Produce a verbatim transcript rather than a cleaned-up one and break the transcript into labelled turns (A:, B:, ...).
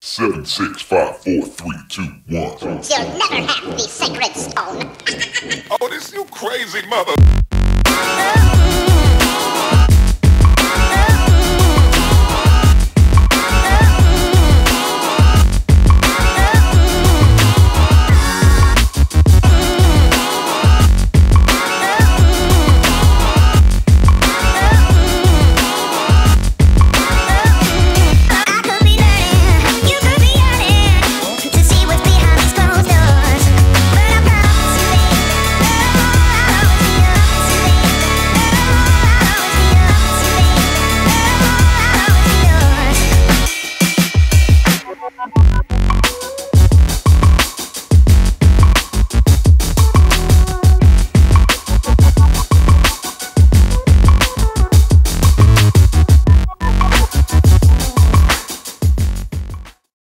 A: Seven, six, five, four, three, two, one.
B: You'll never have the sacred stone.
A: Oh, this you crazy mother.
B: Bye.